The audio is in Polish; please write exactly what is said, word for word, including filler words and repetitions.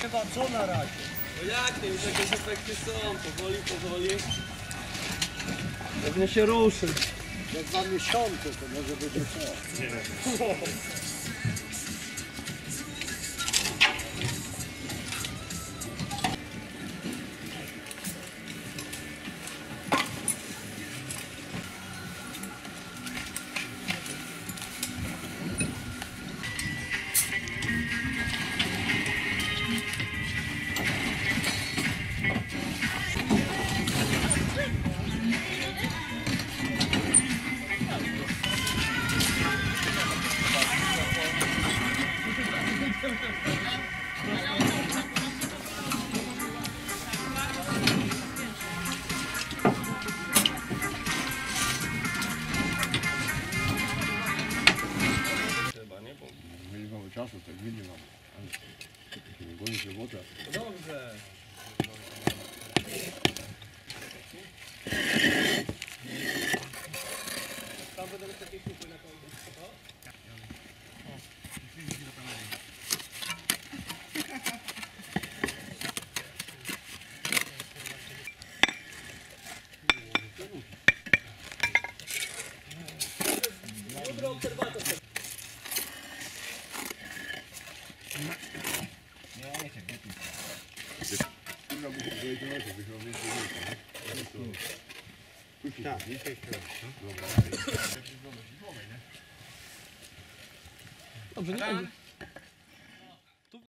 Chyba co na razie? No jak nie, już jakieś efekty są, powoli, powoli. Pewnie się ruszy. Za dwa miesiące to może będzie co? Nie mamy czasu, tak nie mam. Nie boi się woda. Dobrze. Tam będą takie kupy na końcu. Dobry obserwator. Kurwa, muszę powiedzieć, że wyszło więcej miejsca. Tak, nie tak. Dobra. Dobrze, nie?